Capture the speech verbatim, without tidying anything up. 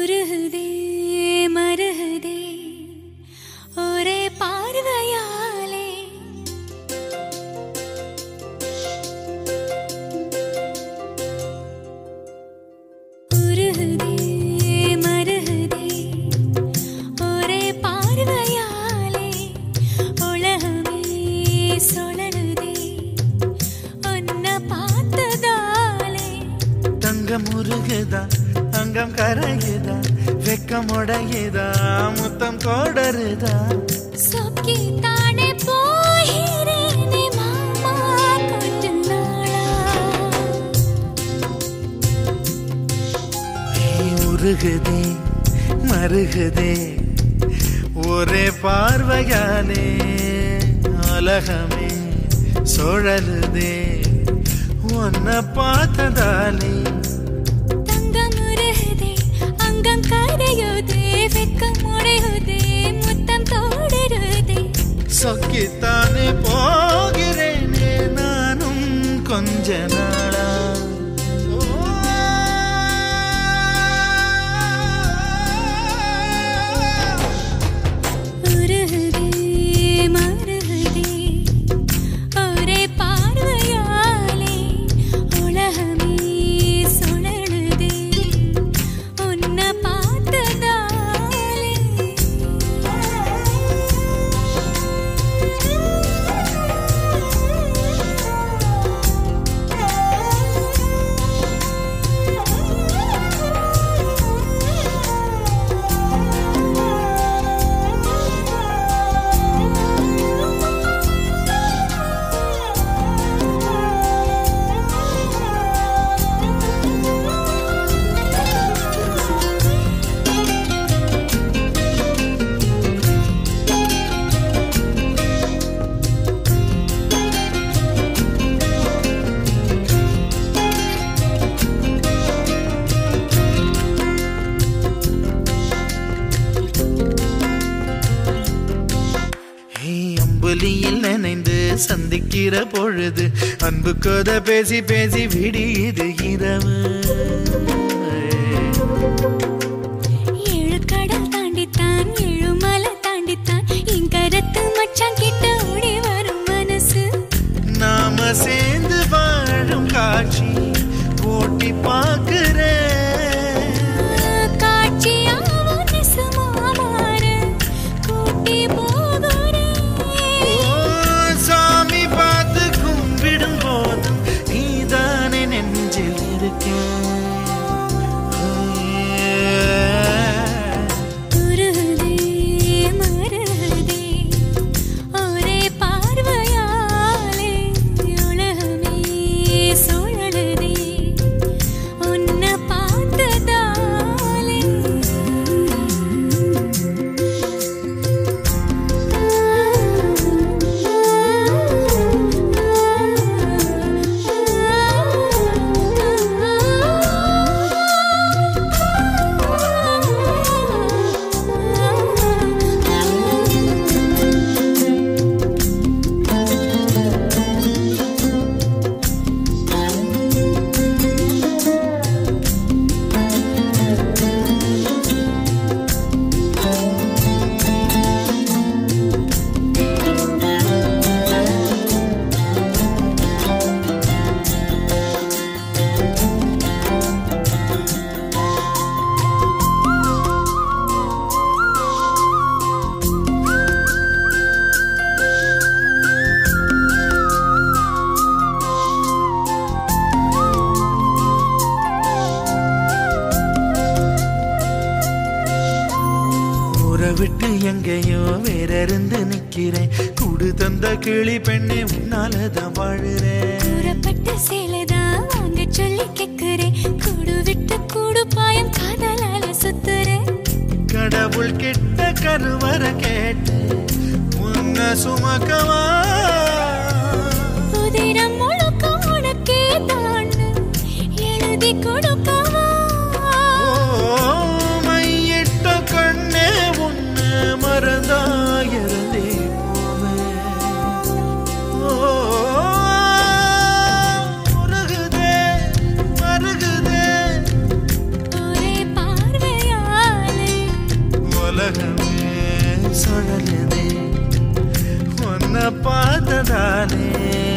உருகுதே மருகுதே ஒரே பார்வையாலே உருகுதே மருகுதே ஒரே பார்வையாலே உலகமே சுழலுதே உன்னை பார்த்ததாலே தங்கம் உருகுதா அங்கம் கரையுதா வெக்கம் உடையுதா முத்தம் கோடருதா சொக்கி தானே போகிறேனே மாமா கொஞ்ச நாளா உருகுதே மருகுதே ஒரே பார்வையாலே உலகமே சுழலுதே உன்னை பார்த்ததாலே தங்கம் உருகுதே அங்கம் கரையுதே வெக்கம் உடையுதே முத்தம் தோடுருதே சொக்கித்தானே போகிறேனே நானும் கொஞ்ச நாளா உருகுதே மருகுதே ஒரே பார்வையாலே உலகமே சுழலுதே உன்னை பார்த்ததாலே அம்புலியில் நினைந்து சந்திக்கிற பொழுது அன்பு கதை பேசி பேசி விடியுது இரவு ஏழு கடல் தாண்டித்தான் ஏழு மலை தாண்டித்தான் என் கருத்து மச்சான் கிட்ட ஓடி வரும் மனசு நாம சேர்ந்து வாழும் காட்சி ஓட்டி பார்க்கிறேன் காட்சியாவும் நெசமா மாற கூட்டி போகிறேன் சாமி பார்த்து கும்பிடும் போதும் நீதானே நெஞ்சில் இருக்க உருகுதே மருகுதே ஒரே பார்வையாலே உலகமே சுழலுதே உன்னை பார்த்ததாலே ஊரை விட்டு எங்கேயோ வேற இருந்து நிக்கிறேன் கூடு தந்த கிளி பெண்ணே உன்னாலதான் வாழுறேன் கூறப்பட்ட சேலைதான் வாங்க சொல்லி கேக்குறேன் கூடு விட்டு கூடு பாயம் காதலால சுத்துறேன் கடவுள் கிட்ட கருவற கேட்டு உன்னை சுமக்கவா உதிரம் முழுக்க உனக்கே தான் எழுதி கொடுக்கவா மையிட்ட கண்ணே உன்னை மறந்தாயிருந்தே ஒரே பார்வையா உலகமே சுழலுதே உன்னை பார்த்ததாலே